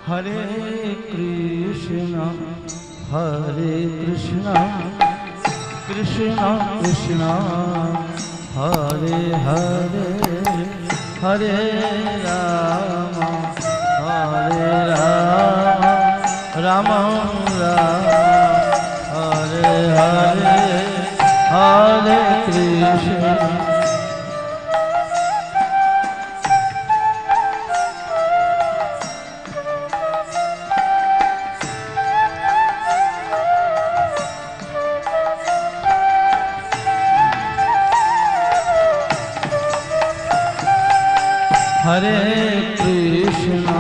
हरे कृष्णा कृष्णा कृष्णा हरे हरे हरे राम राम राम हरे हरे हरे कृष्ण। हरे कृष्णा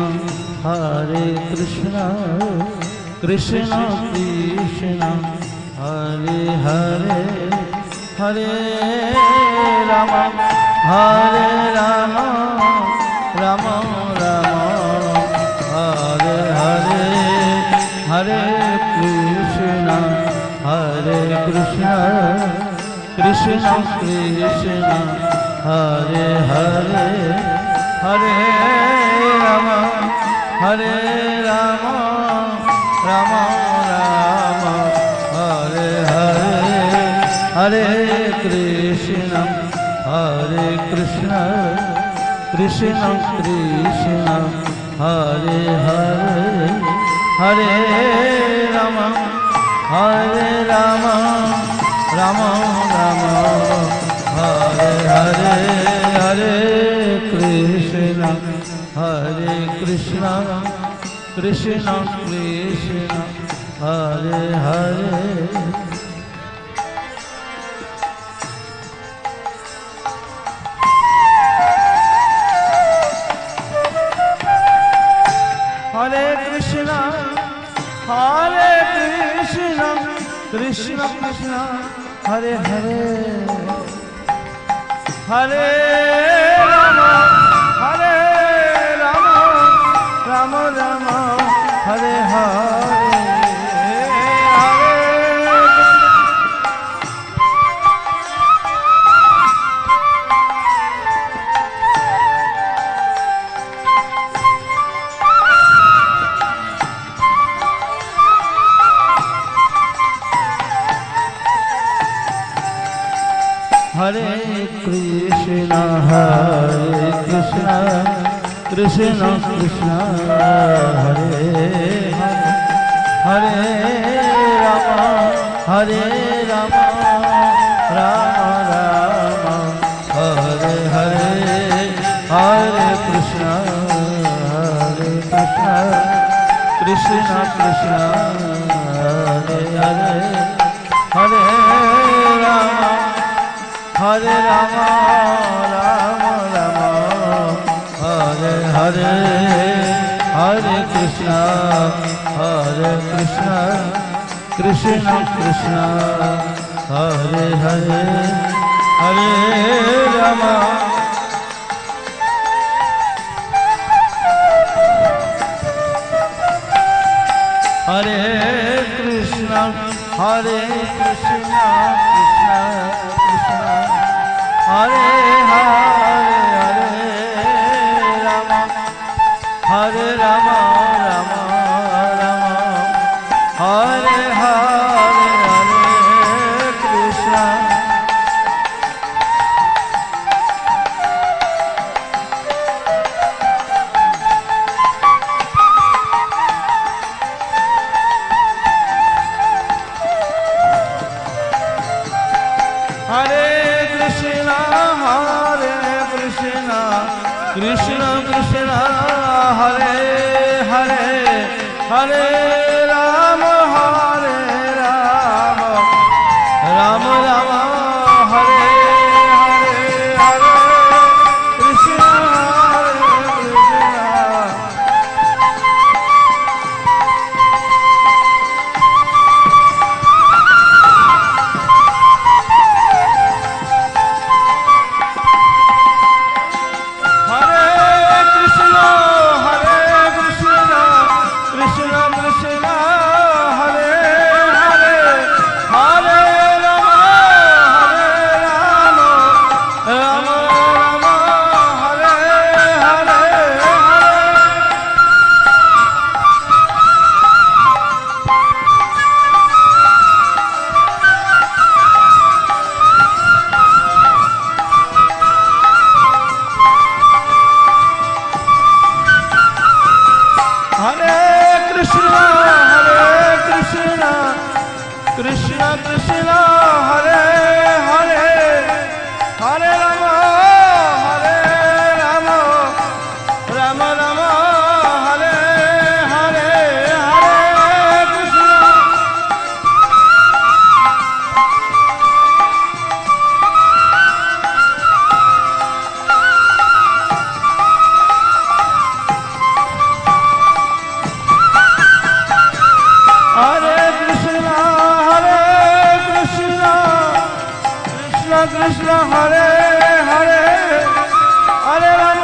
कृष्णा कृष्णा हरे हरे हरे राम राम राम हरे हरे हरे कृष्णा कृष्णा कृष्णा हरे हरे हरे राम राम राम हरे हरे हरे कृष्ण कृष्ण कृष्ण हरे हरे हरे राम राम राम हरे हरे हरे कृष्ण कृष्ण कृष्ण हरे हरे। हरे कृष्ण कृष्ण कृष्ण हरे हरे हरे राम राम राम हरे हरे हरे कृष्ण कृष्ण कृष्ण हरे हरे राम राम हरे हरे हरे कृष्ण कृष्ण कृष्ण हरे हरे हरे राम राम हरे हरे हरे कृष्ण कृष्ण कृष्ण हरे हरे हरे राम हरे कृष्ण कृष्ण हरे हरे राम हरे राम हरे हरे कृष्ण कृष्ण कृष्ण हरे हरे हरे राम राम राम हरे हरे कृष्ण कृष्ण कृष्ण कृष्ण हरे हरे हरे राम राम राम हरे हरे हरे कृष्ण कृष्ण हरे हरे हरे राम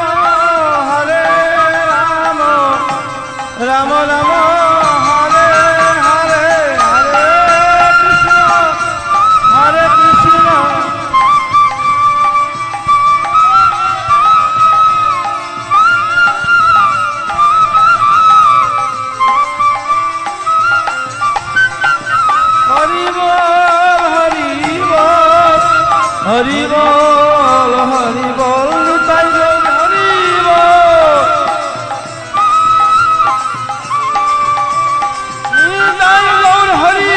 राम राम हरे हरे हरे कृष्ण हरि बोल हरि बोल हरि बोल निताई गौर हरि बोल निताई गौर हरि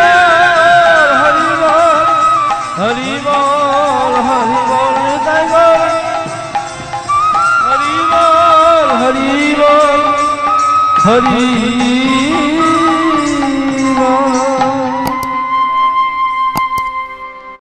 बोल निताई गौर हरि बोल हरि